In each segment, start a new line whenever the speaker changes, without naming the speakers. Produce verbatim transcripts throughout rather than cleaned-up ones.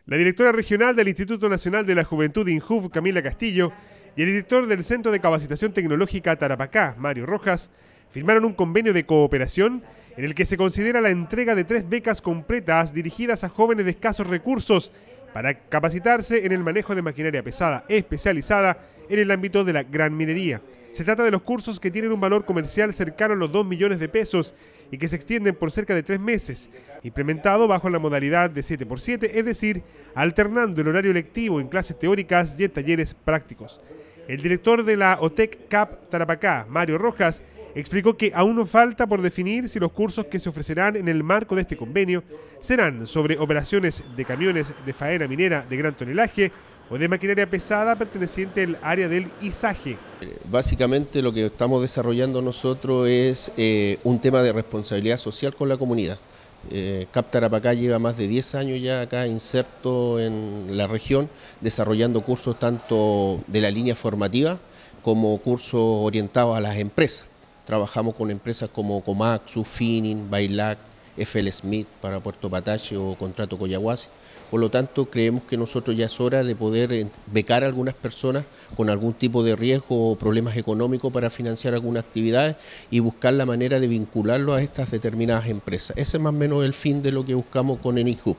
La directora regional del Instituto Nacional de la Juventud INJUV, Camila Castillo, y el director del Centro de Capacitación Tecnológica Tarapacá, Mario Rojas, firmaron un convenio de cooperación en el que se considera la entrega de tres becas completas dirigidas a jóvenes de escasos recursos para capacitarse en el manejo de maquinaria pesada especializada en el ámbito de la gran minería. Se trata de los cursos que tienen un valor comercial cercano a los dos millones de pesos y que se extienden por cerca de tres meses, implementado bajo la modalidad de siete por siete, es decir, alternando el horario lectivo en clases teóricas y en talleres prácticos. El director de la OTEC C A P Tarapacá, Mario Rojas, explicó que aún no falta por definir si los cursos que se ofrecerán en el marco de este convenio serán sobre operaciones de camiones de faena minera de gran tonelaje o de maquinaria pesada perteneciente al área del izaje.
Básicamente lo que estamos desarrollando nosotros es eh, un tema de responsabilidad social con la comunidad. Eh, C A P Tarapacá lleva más de diez años ya acá inserto en la región, desarrollando cursos tanto de la línea formativa como cursos orientados a las empresas. Trabajamos con empresas como Komatsu, Finin, Bailac, F L Smith para Puerto Patache o Contrato Coyahuasi. Por lo tanto, creemos que nosotros ya es hora de poder becar a algunas personas con algún tipo de riesgo o problemas económicos para financiar algunas actividades y buscar la manera de vincularlo a estas determinadas empresas. Ese es más o menos el fin de lo que buscamos con el INJUV.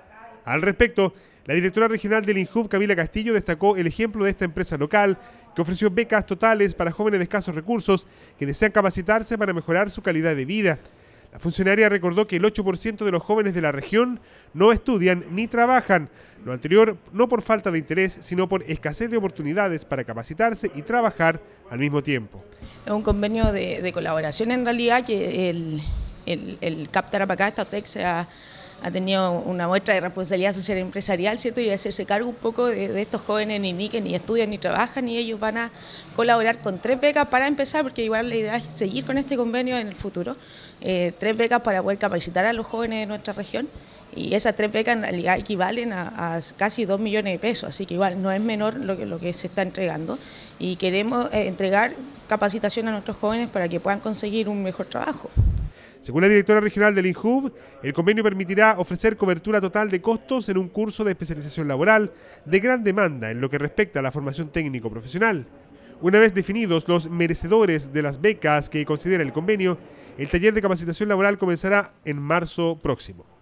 Al respecto, la directora regional del INJUV, Camila Castillo, destacó el ejemplo de esta empresa local que ofreció becas totales para jóvenes de escasos recursos que desean capacitarse para mejorar su calidad de vida. La funcionaria recordó que el ocho por ciento de los jóvenes de la región no estudian ni trabajan, lo anterior no por falta de interés, sino por escasez de oportunidades para capacitarse y trabajar al mismo tiempo.
Es un convenio de, de colaboración en realidad que el, el, el C A P Tarapacá, esta OTEC, se ha, ha tenido una muestra de responsabilidad social empresarial, ¿cierto? Y de hacerse cargo un poco de, de estos jóvenes ni, ni que ni estudian ni trabajan, y ellos van a colaborar con tres becas para empezar, porque igual la idea es seguir con este convenio en el futuro. Eh, tres becas para poder capacitar a los jóvenes de nuestra región, y esas tres becas en realidad equivalen a, a casi dos millones de pesos, así que igual no es menor lo que, lo que se está entregando, y queremos eh, entregar capacitación a nuestros jóvenes para que puedan conseguir un mejor trabajo.
Según la directora regional del INJUV, el convenio permitirá ofrecer cobertura total de costos en un curso de especialización laboral de gran demanda en lo que respecta a la formación técnico-profesional. Una vez definidos los merecedores de las becas que considera el convenio, el taller de capacitación laboral comenzará en marzo próximo.